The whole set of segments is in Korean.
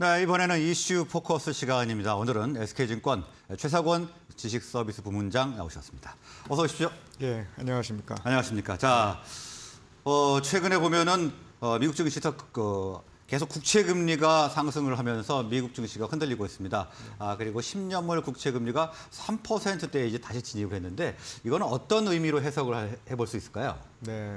네, 이번에는 이슈 포커스 시간입니다. 오늘은 SK증권 최석원 지식서비스 부문장 나오셨습니다. 어서 오십시오. 예, 안녕하십니까. 안녕하십니까. 자, 최근에 보면은 미국 증시에서 계속 국채 금리가 상승을 하면서 미국 증시가 흔들리고 있습니다. 그리고 10년물 국채 금리가 3%대에 이제 다시 진입을 했는데 이거는 어떤 의미로 해석을 해볼 수 있을까요? 네,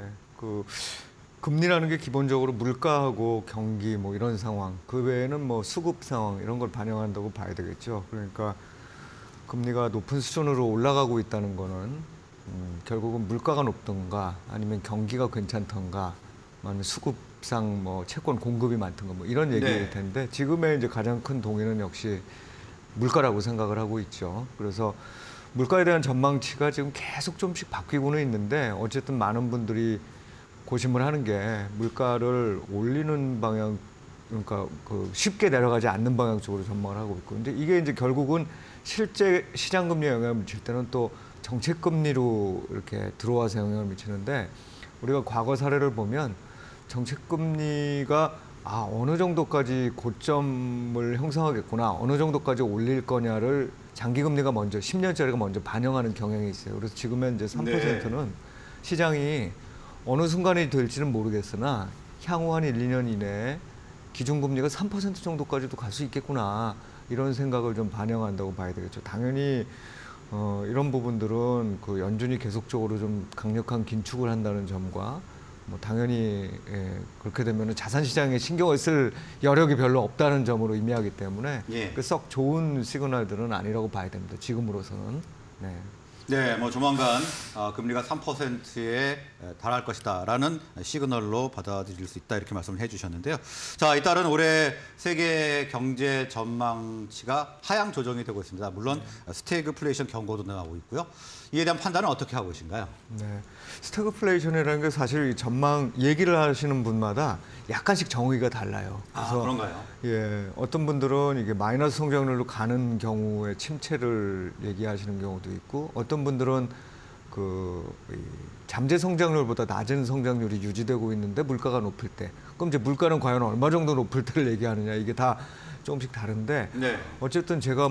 금리라는 게 기본적으로 물가하고 경기 뭐 이런 상황, 그 외에는 뭐 수급 상황 이런 걸 반영한다고 봐야 되겠죠. 그러니까 금리가 높은 수준으로 올라가고 있다는 거는 결국은 물가가 높던가 아니면 경기가 괜찮던가 아니면 수급상 뭐 채권 공급이 많던가 뭐 이런 얘기일 텐데 지금의 이제 가장 큰 동의는 역시 물가라고 생각을 하고 있죠. 그래서 물가에 대한 전망치가 지금 계속 좀씩 바뀌고는 있는데 어쨌든 많은 분들이 고심을 하는 게 물가를 올리는 방향, 그러니까 쉽게 내려가지 않는 방향 쪽으로 전망을 하고 있고, 근데 이게 이제 결국은 실제 시장 금리에 영향을 미칠 때는 또 정책 금리로 이렇게 들어와서 영향을 미치는데, 우리가 과거 사례를 보면 정책 금리가 어느 정도까지 고점을 형성하겠구나, 어느 정도까지 올릴 거냐를 장기 금리가 먼저 10년짜리가 먼저 반영하는 경향이 있어요. 그래서 지금은 이제 3%는 시장이 어느 순간이 될지는 모르겠으나 향후 한 1, 2년 이내에 기준금리가 3% 정도까지도 갈 수 있겠구나, 이런 생각을 좀 반영한다고 봐야 되겠죠. 당연히 이런 부분들은 연준이 계속적으로 좀 강력한 긴축을 한다는 점과 뭐 당연히 그렇게 되면 자산시장에 신경을 쓸 여력이 별로 없다는 점으로 의미하기 때문에 썩 좋은 시그널들은 아니라고 봐야 됩니다. 지금으로서는. 네. 네, 뭐 조만간 금리가 3%에 달할 것이다라는 시그널로 받아들일 수 있다, 이렇게 말씀을 해주셨는데요. 자, 잇따른 올해 세계 경제 전망치가 하향 조정이 되고 있습니다. 물론 스태그플레이션 경고도 나오고 있고요. 이에 대한 판단은 어떻게 하고 계신가요? 네, 스태그플레이션이라는 게 사실 전망 얘기를 하시는 분마다 약간씩 정의가 달라요. 그래서 그런가요? 예, 어떤 분들은 이게 마이너스 성장률로 가는 경우에 침체를 얘기하시는 경우도 있고, 어떤 분들은 잠재 성장률보다 낮은 성장률이 유지되고 있는데 물가가 높을 때, 그럼 이제 물가는 과연 얼마 정도 높을 때를 얘기하느냐, 이게 다 조금씩 다른데, 어쨌든 제가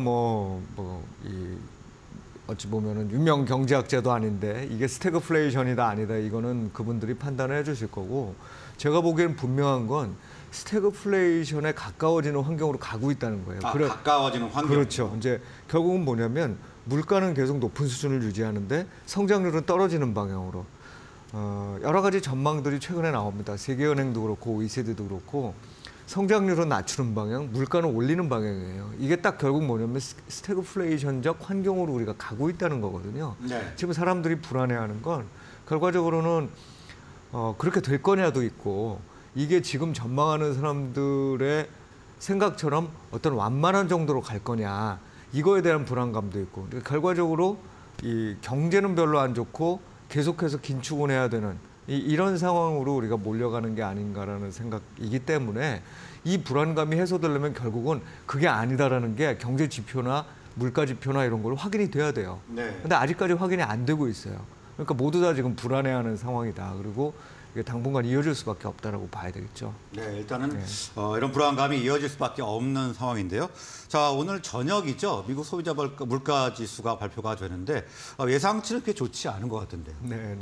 어찌 보면은 유명 경제학자도 아닌데 이게 스태그플레이션이다 아니다, 이거는 그분들이 판단을 해주실 거고, 제가 보기에는 분명한 건 스태그플레이션에 가까워지는 환경으로 가고 있다는 거예요. 가까워지는 환경. 그렇죠. 이제 결국은 뭐냐면 물가는 계속 높은 수준을 유지하는데 성장률은 떨어지는 방향으로 여러 가지 전망들이 최근에 나옵니다. 세계은행도 그렇고 OECD도 그렇고 성장률은 낮추는 방향, 물가는 올리는 방향이에요. 이게 딱 결국 뭐냐면 스태그플레이션적 환경으로 우리가 가고 있다는 거거든요. 지금 사람들이 불안해하는 건 결과적으로는 그렇게 될 거냐도 있고, 이게 지금 전망하는 사람들의 생각처럼 어떤 완만한 정도로 갈 거냐, 이거에 대한 불안감도 있고, 결과적으로 이 경제는 별로 안 좋고 계속해서 긴축을 해야 되는 이런 상황으로 우리가 몰려가는 게 아닌가라는 생각이기 때문에 이 불안감이 해소되려면 결국은 그게 아니다라는 게 경제 지표나 물가 지표나 이런 걸로 확인이 돼야 돼요. 근데 아직까지 확인이 안 되고 있어요. 그러니까 모두 다 지금 불안해하는 상황이다. 그리고 이게 당분간 이어질 수밖에 없다라고 봐야 되겠죠. 네, 일단은 이런 불안감이 이어질 수밖에 없는 상황인데요. 자, 오늘 저녁이죠. 미국 소비자 물가 지수가 발표가 되는데 예상치는 꽤 좋지 않은 것 같은데요. 네.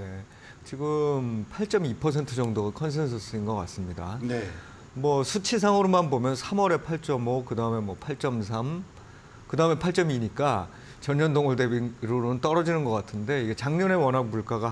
지금 8.2% 정도가 컨센서스인 것 같습니다. 뭐 수치상으로만 보면 3월에 8.5, 그 다음에 뭐 8.3, 그 다음에 8.2니까 전년 동월 대비로는 떨어지는 것 같은데, 이게 작년에 워낙 물가가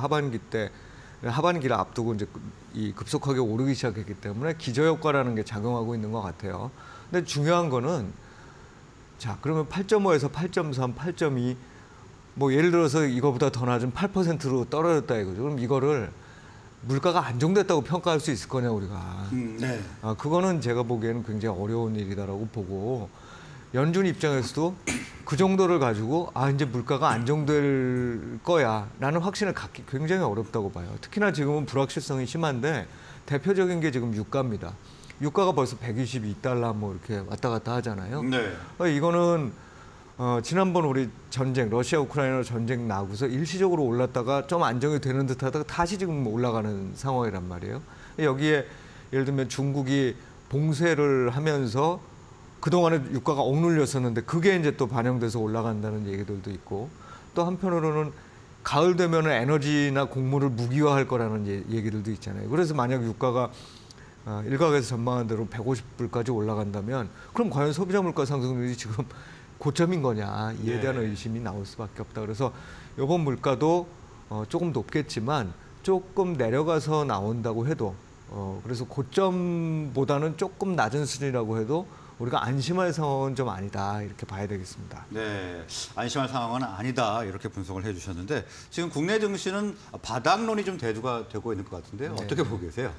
하반기를 앞두고 이제 급속하게 오르기 시작했기 때문에 기저효과라는 게 작용하고 있는 것 같아요. 근데 중요한 거는, 자, 그러면 8.5에서 8.3, 8.2, 뭐 예를 들어서 이거보다 더 낮은 8%로 떨어졌다 이거죠. 그럼 이거를 물가가 안정됐다고 평가할 수 있을 거냐, 우리가. 그거는 제가 보기에는 굉장히 어려운 일이다라고 보고, 연준 입장에서도 그 정도를 가지고 이제 물가가 안정될 거야 라는 확신을 갖기 굉장히 어렵다고 봐요. 특히나 지금은 불확실성이 심한데 대표적인 게 지금 유가입니다. 유가가 벌써 122달러 뭐 이렇게 왔다 갔다 하잖아요. 이거는 지난번 우리 전쟁, 러시아 우크라이나 전쟁 나고서 일시적으로 올랐다가 좀 안정이 되는 듯 하다가 다시 지금 올라가는 상황이란 말이에요. 여기에 예를 들면 중국이 봉쇄를 하면서 그동안에 유가가 억눌렸었는데 그게 이제 또 반영돼서 올라간다는 얘기들도 있고 또 한편으로는 가을 되면은 에너지나 곡물을 무기화할 거라는 얘기들도 있잖아요. 그래서 만약 유가가 일각에서 전망한 대로 150불까지 올라간다면 그럼 과연 소비자 물가 상승률이 지금 고점인 거냐 이에 대한 의심이 나올 수밖에 없다. 그래서 이번 물가도 조금 높겠지만 조금 내려가서 나온다고 해도 그래서 고점보다는 조금 낮은 수준이라고 해도 우리가 안심할 상황은 좀 아니다 이렇게 봐야 되겠습니다. 네, 안심할 상황은 아니다 이렇게 분석을 해주셨는데 지금 국내 증시는 바닥론이 좀 대두가 되고 있는 것 같은데요. 네. 어떻게 보고 계세요?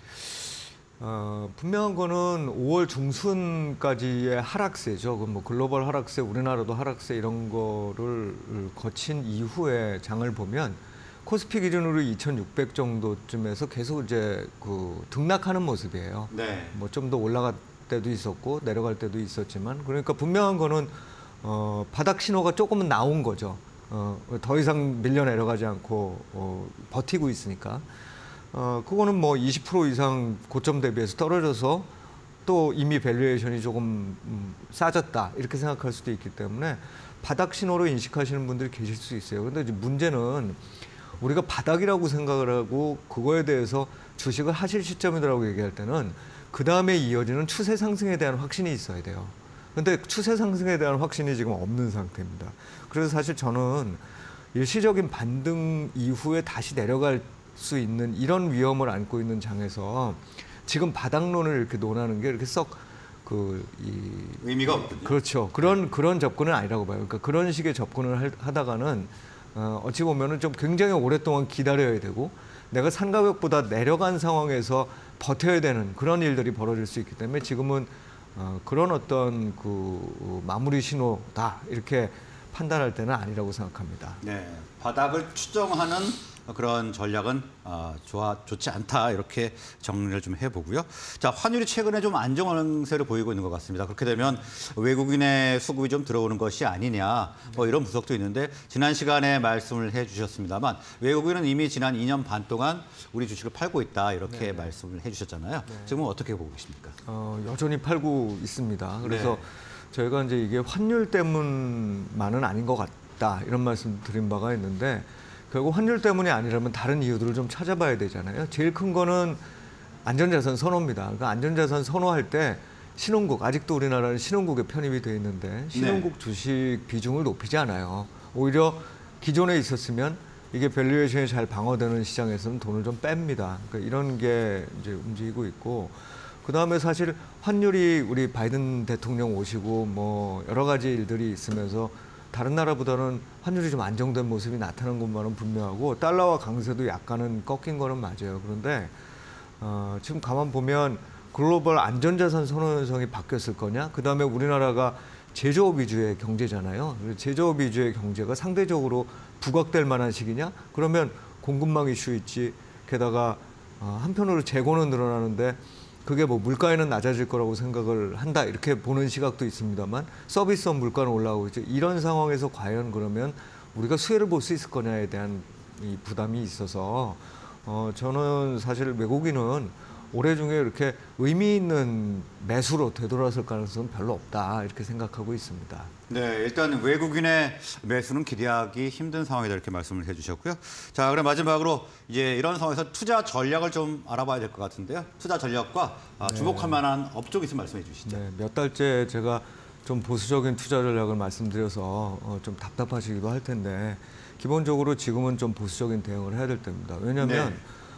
분명한 거는 5월 중순까지의 하락세죠. 뭐 글로벌 하락세, 우리나라도 하락세 이런 거를 거친 이후에 장을 보면 코스피 기준으로 2,600 정도쯤에서 계속 이제 등락하는 모습이에요. 네. 뭐 좀 더 올라갈 때도 있었고 내려갈 때도 있었지만 그러니까 분명한 거는 바닥 신호가 조금은 나온 거죠. 더 이상 밀려 내려가지 않고 버티고 있으니까. 그거는 뭐 20% 이상 고점 대비해서 떨어져서 또 이미 밸류에이션이 조금 싸졌다 이렇게 생각할 수도 있기 때문에 바닥 신호로 인식하시는 분들이 계실 수 있어요. 그런데 이제 문제는 우리가 바닥이라고 생각을 하고 그거에 대해서 주식을 하실 시점이라고 얘기할 때는 그 다음에 이어지는 추세 상승에 대한 확신이 있어야 돼요. 그런데 추세 상승에 대한 확신이 지금 없는 상태입니다. 그래서 사실 저는 일시적인 반등 이후에 다시 내려갈 수 있는 이런 위험을 안고 있는 장에서 지금 바닥론을 이렇게 논하는 게 이렇게 썩 의미가 없군요. 그렇죠. 그런 접근은 아니라고 봐요. 그러니까 그런 식의 접근을 하다가는 어찌 보면은 좀 굉장히 오랫동안 기다려야 되고 내가 산 가격보다 내려간 상황에서 버텨야 되는 그런 일들이 벌어질 수 있기 때문에 지금은 그런 어떤 마무리 신호다 이렇게 판단할 때는 아니라고 생각합니다. 네, 바닥을 추정하는 그런 전략은 좋지 않다 이렇게 정리를 좀 해보고요. 자, 환율이 최근에 좀 안정세를 보이고 있는 것 같습니다. 그렇게 되면 외국인의 수급이 좀 들어오는 것이 아니냐 뭐 이런 분석도 있는데 지난 시간에 말씀을 해주셨습니다만 외국인은 이미 지난 2년 반 동안 우리 주식을 팔고 있다 이렇게 말씀을 해주셨잖아요. 지금은 어떻게 보고 계십니까? 여전히 팔고 있습니다. 그래서 저희가 이제 이게 환율 때문만은 아닌 것 같다 이런 말씀 드린 바가 있는데 결국 환율 때문이 아니라면 다른 이유들을 좀 찾아봐야 되잖아요. 제일 큰 거는 안전자산 선호입니다. 그러니까 안전자산 선호할 때 신흥국, 아직도 우리나라는 신흥국에 편입이 되어 있는데 신흥국 주식 비중을 높이지 않아요. 오히려 기존에 있었으면 이게 밸류에이션이 잘 방어되는 시장에서는 돈을 좀 뺍니다. 그러니까 이런 게 이제 움직이고 있고 그다음에 사실 환율이 우리 바이든 대통령 오시고 뭐 여러 가지 일들이 있으면서 다른 나라보다는 환율이 좀 안정된 모습이 나타난 것만은 분명하고 달러와 강세도 약간은 꺾인 거는 맞아요. 그런데 지금 가만 보면 글로벌 안전자산 선호 현상이 바뀌었을 거냐? 그다음에 우리나라가 제조업 위주의 경제잖아요. 제조업 위주의 경제가 상대적으로 부각될 만한 시기냐? 그러면 공급망 이슈 있지. 게다가 한편으로 재고는 늘어나는데 그게 뭐 물가에는 낮아질 거라고 생각을 한다 이렇게 보는 시각도 있습니다만 서비스업 물가는 올라오고 있죠. 이런 상황에서 과연 그러면 우리가 수혜를 볼 수 있을 거냐에 대한 이 부담이 있어서 저는 사실 외국인은 올해 중에 이렇게 의미 있는 매수로 되돌아설 가능성은 별로 없다 이렇게 생각하고 있습니다. 네, 일단 외국인의 매수는 기대하기 힘든 상황이다 이렇게 말씀을 해주셨고요. 자, 그럼 마지막으로 이제 이런 상황에서 투자 전략을 좀 알아봐야 될 것 같은데요. 투자 전략과 주목할 만한 업종 있으면 말씀해 주시죠. 네, 몇 달째 제가 좀 보수적인 투자 전략을 말씀드려서 좀 답답하시기도 할 텐데 기본적으로 지금은 좀 보수적인 대응을 해야 될 때입니다. 왜냐하면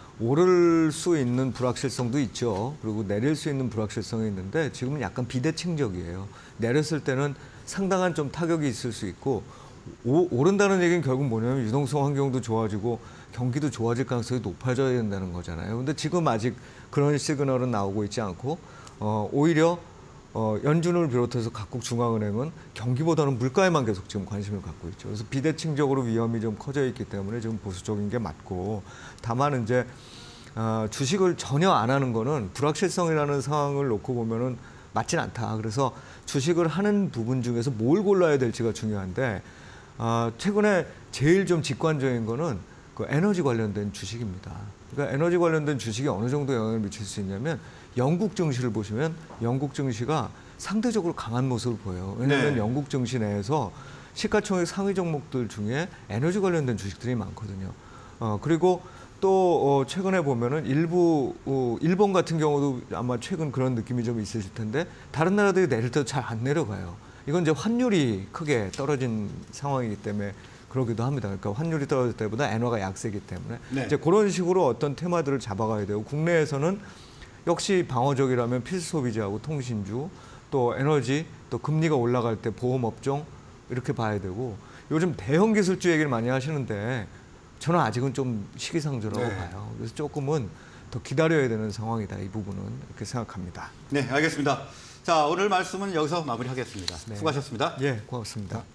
오를 수 있는 불확실성도 있죠. 그리고 내릴 수 있는 불확실성이 있는데 지금은 약간 비대칭적이에요. 내렸을 때는 상당한 좀 타격이 있을 수 있고 오른다는 얘기는 결국 뭐냐면 유동성 환경도 좋아지고 경기도 좋아질 가능성이 높아져야 된다는 거잖아요. 근데 지금 아직 그런 시그널은 나오고 있지 않고 오히려 연준을 비롯해서 각국 중앙은행은 경기보다는 물가에만 계속 지금 관심을 갖고 있죠. 그래서 비대칭적으로 위험이 좀 커져 있기 때문에 좀 보수적인 게 맞고 다만 이제 주식을 전혀 안 하는 거는 불확실성이라는 상황을 놓고 보면은 맞진 않다. 그래서 주식을 하는 부분 중에서 뭘 골라야 될지가 중요한데 최근에 제일 좀 직관적인 거는 그 에너지 관련된 주식입니다. 그러니까 에너지 관련된 주식이 어느 정도 영향을 미칠 수 있냐면 영국 증시를 보시면 영국 증시가 상대적으로 강한 모습을 보여요. 왜냐하면 네. 영국 증시 내에서 시가총액 상위 종목들 중에 에너지 관련된 주식들이 많거든요. 그리고 또 최근에 보면은 일부 일본 같은 경우도 아마 최근 그런 느낌이 좀 있으실 텐데 다른 나라들이 내릴 때도 잘 안 내려가요. 이건 이제 환율이 크게 떨어진 상황이기 때문에 그러기도 합니다. 그러니까 환율이 떨어질 때보다 엔화가 약세기 때문에 네. 이제 그런 식으로 어떤 테마들을 잡아가야 되고 국내에서는 역시 방어적이라면 필수 소비자하고 통신주 또 에너지 또 금리가 올라갈 때 보험 업종 이렇게 봐야 되고 요즘 대형 기술주 얘기를 많이 하시는데 저는 아직은 좀 시기상조라고 네. 봐요. 그래서 조금은 더 기다려야 되는 상황이다. 이 부분은 이렇게 생각합니다. 네, 알겠습니다. 자, 오늘 말씀은 여기서 마무리하겠습니다. 네. 수고하셨습니다. 예, 고맙습니다.